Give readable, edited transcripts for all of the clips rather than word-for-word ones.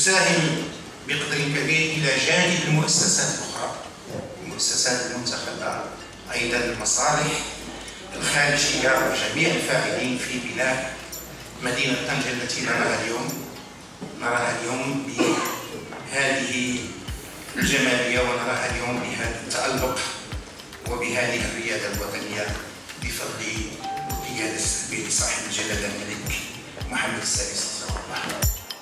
تساهم بقدر كبير إلى جانب المؤسسات الأخرى، المؤسسات المنتخبة، أيضا المصالح الخارجية وجميع الفاعلين في بناء مدينة طنجة التي نراها اليوم بهذه الجمالية، ونراها اليوم بهذا التألق وبهذه الريادة الوطنية بفضل قيادة السفير صاحب الجلالة الملك محمد السادس رحمه الله.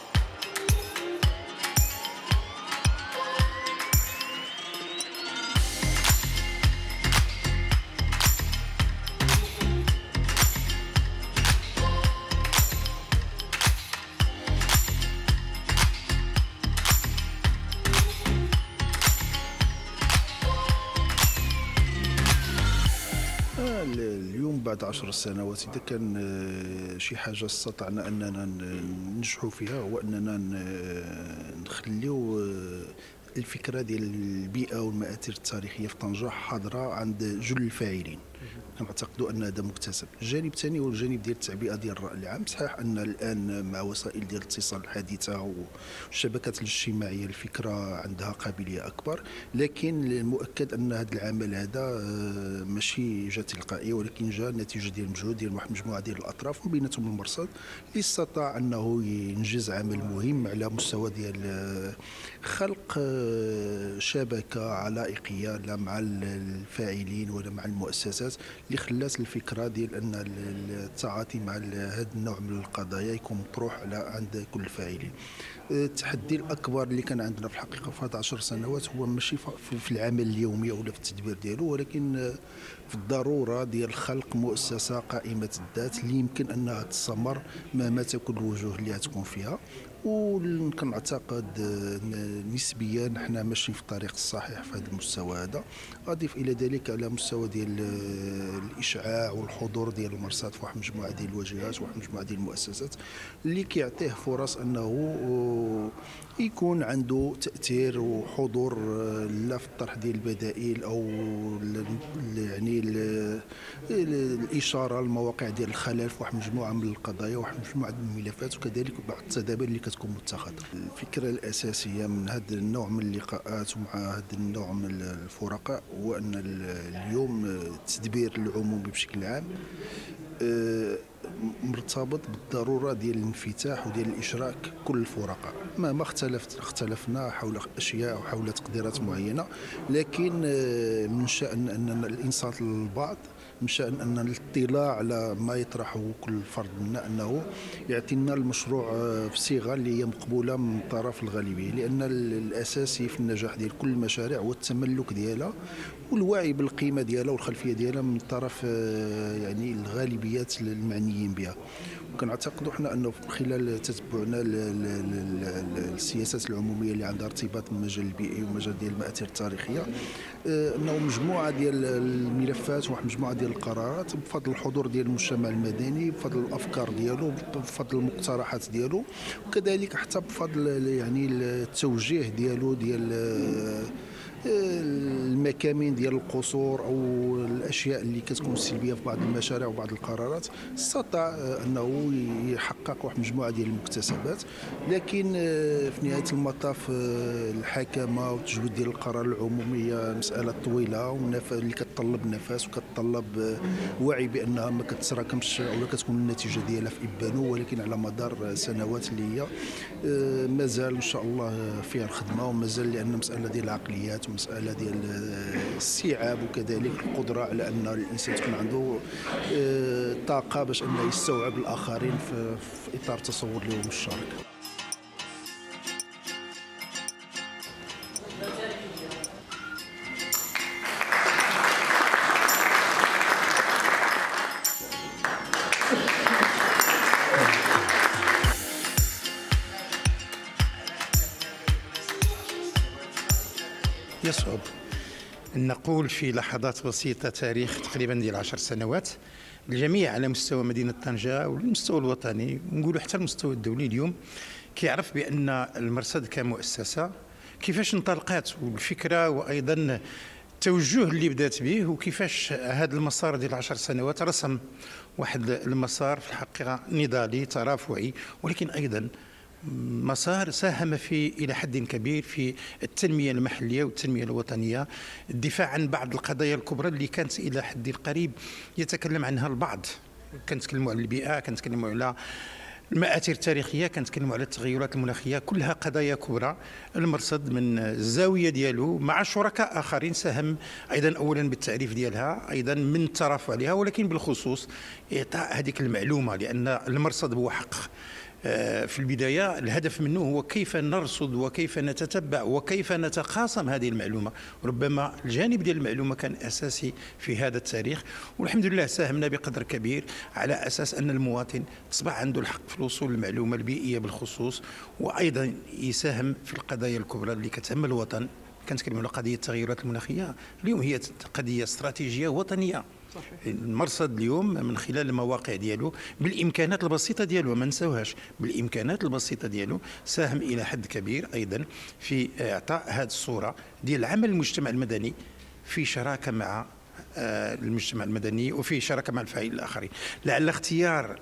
اليوم بعد 10 سنوات إذا كان شي حاجة استطعنا أننا ننجحوا فيها هو أننا نخليو الفكرة ديال البيئة والمآثر التاريخية في طنجة حاضرة عند جل الفاعلين. كنعتقدوا ان هذا مكتسب. الجانب الثاني هو الجانب ديال التعبئه ديال الراي العام. صحيح ان الان مع وسائل ديال الاتصال الحديثه والشبكات الاجتماعيه الفكره عندها قابليه اكبر، لكن المؤكد ان هذا العمل هذا ماشي جا تلقائي، ولكن جا نتيجه ديال مجهود ديال واحد المجموعه ديال الاطراف وبيناتهم المرصد اللي استطاع انه ينجز عمل مهم على مستوى ديال خلق شبكه علائقيه لا مع الفاعلين ولا مع المؤسسات اللي خلات الفكره ديال ان التعاطي مع هذا النوع من القضايا يكون مطروح عند كل الفاعلين. التحدي الاكبر اللي كان عندنا في الحقيقه في هذه 10 سنوات هو ماشي في العمل اليومي ولا في التدبير ديالو، ولكن في الضروره ديال خلق مؤسسه قائمه الذات اللي يمكن انها تستمر مهما تكون الوجوه اللي غتكون فيها. وكنعتقد نسبيا حنا ماشيين في الطريق الصحيح في هذا المستوى هذا. اضيف الى ذلك على مستوى ديال الاشعاع والحضور ديال المرصد في واحد المجموعه ديال الواجهات وواحد المجموعه ديال المؤسسات اللي كيعطيه فرص انه يكون عنده تاثير وحضور لا في الطرح ديال البدائل او يعني الاشاره للمواقع ديال الخلل في واحد المجموعه من القضايا وواحد المجموعه من الملفات، وكذلك بعض التدابير اللي كتكون متخذه. الفكره الاساسيه من هذا النوع من اللقاءات ومع هذا النوع من الفرقاء هو ان اليوم التدبير العمومي بشكل عام مرتبط بالضروره ديال الانفتاح وديال الاشراك كل الفرقاء، مهما اختلفنا حول اشياء وحول تقديرات معينه، لكن من شان اننا الانصات للبعض، من شان ان الاطلاع على ما يطرحه كل فرد منا انه يعطينا المشروع في صيغه اللي هي مقبوله من طرف الغالبيه، لان الاساسي في النجاح ديال كل المشاريع هو التملك ديالها والوعي بالقيمه ديالها والخلفيه ديالها من طرف يعني الغالبيات المعنيين بها. وكنعتقدوا حنا انه خلال تتبعنا السياسات العموميه اللي عندها ارتباط بالمجال البيئي والمجال ديال المآثر التاريخيه، انه مجموعه ديال الملفات وواحد مجموعه ديال القرارات بفضل الحضور ديال المجتمع المدني، بفضل الافكار ديالو، بفضل المقترحات ديالو، وكذلك حتى بفضل يعني التوجيه ديالو ديال المكامن ديال القصور او الاشياء اللي كتكون سلبيه في بعض المشاريع وبعض القرارات، استطاع انه يحقق واحد مجموعه ديال المكتسبات. لكن في نهايه المطاف الحكمه والتجويد ديال القرار العمومي هي مساله طويله اللي كتطلب نفس وكتطلب وعي بانها ما كتراكمش او كتكون النتيجه ديالها في ابانه، ولكن على مدار سنوات اللي هي مازال ان شاء الله فيها الخدمه، ومازال لان مساله ديال العقليات ومساله ديال الاستيعاب وكذلك القدره على ان الانسان تكون عنده طاقه باش انه يستوعب الاخرين في اطار تصور لهم الشرك. يصعب أن نقول في لحظات بسيطة تاريخ تقريبا ديال 10 سنوات الجميع على مستوى مدينة طنجة والمستوى الوطني ونقولوا حتى المستوى الدولي اليوم كيعرف بأن المرصد كمؤسسة كيفاش انطلقات والفكرة وأيضا التوجه اللي بدات به وكيفاش هذا المسار ديال 10 سنوات رسم واحد المسار في الحقيقة نضالي ترافعي، ولكن أيضا مسار ساهم إلى حد كبير في التنمية المحلية والتنمية الوطنية، الدفاع عن بعض القضايا الكبرى اللي كانت إلى حد قريب يتكلم عنها البعض. كنتكلموا على البيئة، كنتكلموا على المآثر التاريخية، كنتكلموا على التغيرات المناخية، كلها قضايا كبرى. المرصد من الزاوية ديالو مع شركاء آخرين ساهم أيضا أولا بالتعريف ديالها، أيضا من الترافع عليها، ولكن بالخصوص إعطاء هذيك المعلومة، لأن المرصد هو حق في البداية الهدف منه هو كيف نرصد وكيف نتتبع وكيف نتقاسم هذه المعلومة. ربما الجانب ديال المعلومة كان أساسي في هذا التاريخ، والحمد لله ساهمنا بقدر كبير على أساس أن المواطن أصبح عنده الحق في الوصول للمعلومة البيئية بالخصوص، وأيضا يساهم في القضايا الكبرى اللي كتهم الوطن. كنتكلموا على قضية التغيرات المناخية، اليوم هي قضية استراتيجية وطنية. المرصد اليوم من خلال المواقع ديالو بالامكانات البسيطه ديالو، ما نساوهاش، بالامكانات البسيطه ديالو ساهم الى حد كبير ايضا في اعطاء هذه الصوره ديال عمل المجتمع المدني في شراكه مع المجتمع المدني وفي شراكه مع الفاعلين الاخرين. لعل اختيار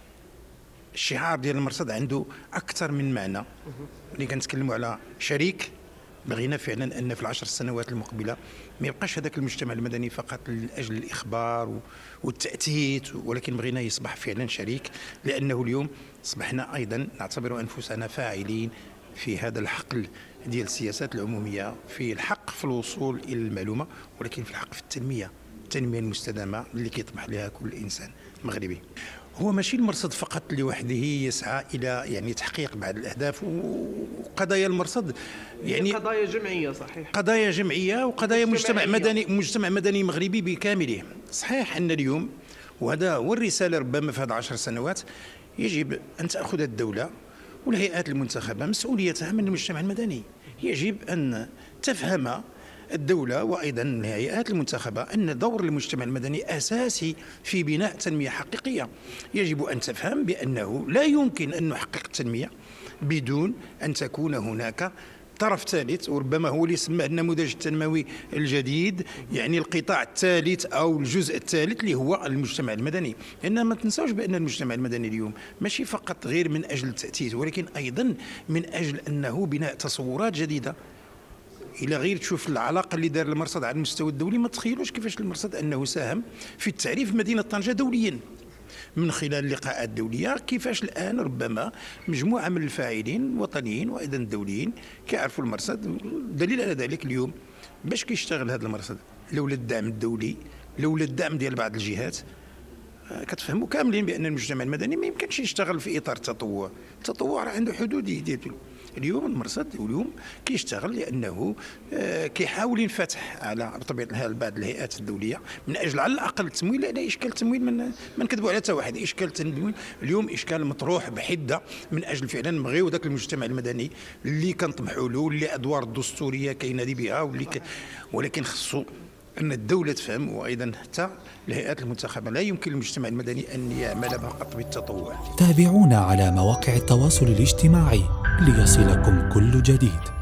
الشعار ديال المرصد عنده اكثر من معنى. اللي كنتكلموا على شريك، بغينا فعلا ان في العشر سنوات المقبله ما يبقاش هذاك المجتمع المدني فقط لاجل الاخبار والتاتيت، ولكن بغينا يصبح فعلا شريك، لانه اليوم اصبحنا ايضا نعتبر انفسنا فاعلين في هذا الحقل ديال السياسات العموميه، في الحق في الوصول الى المعلومه، ولكن في الحق في التنميه المستدامه اللي كيطمح لها كل انسان مغربي. هو ماشي المرصد فقط لوحده يسعى الى يعني تحقيق بعض الاهداف، وقضايا المرصد يعني قضايا جمعيه، صحيح، قضايا جمعيه وقضايا مجتمع مدني مغربي بكامله. صحيح ان اليوم، وهذا هو الرساله ربما في هذه 10 سنوات، يجب ان تاخذ الدوله والهيئات المنتخبه مسؤوليتها من المجتمع المدني. يجب ان تفهم الدولة وأيضا الهيئات المنتخبة أن دور المجتمع المدني أساسي في بناء تنمية حقيقية. يجب أن تفهم بأنه لا يمكن أن نحقق التنمية بدون أن تكون هناك طرف ثالث، وربما هو اللي يسمى النموذج التنموي الجديد، يعني القطاع الثالث أو الجزء الثالث اللي هو المجتمع المدني. لأن ما تنساوش بأن المجتمع المدني اليوم ماشي فقط غير من أجل التأسيس، ولكن أيضا من أجل أنه بناء تصورات جديدة. إلى غير تشوف العلاقة اللي دار المرصد على المستوى الدولي، ما تخيلوش كيفاش المرصد أنه ساهم في التعريف مدينة طنجة دوليا من خلال اللقاءات الدولية. كيفاش الآن ربما مجموعة من الفاعلين الوطنيين وأيضا الدوليين كيعرفوا المرصد. دليل على ذلك اليوم باش كيشتغل هذا المرصد لولا الدعم الدولي، لولا الدعم ديال بعض الجهات، كتفهموا كاملين بأن المجتمع المدني ما يمكنش يشتغل في إطار التطوع. التطوع راه عنده حدود ديالو. اليوم المرصد اليوم كيشتغل لانه كيحاول ينفتح على بطبيعه الحال بعض الهيئات الدوليه من اجل على الاقل التمويل. لان اشكال التمويل ما نكذبوا على حتى واحد، اشكال التمويل اليوم اشكال مطروح بحده من اجل فعلا نبغيو ذاك المجتمع المدني اللي كنطمحوا له، اللي ادوار الدستوريه كينادي بها، ولكن خصو أن الدولة تفهم، وأيضا حتى الهيئات المنتخبة لا يمكن للمجتمع المدني أن يعمل فقط بالتطوع. تابعونا على مواقع التواصل الاجتماعي ليصلكم كل جديد.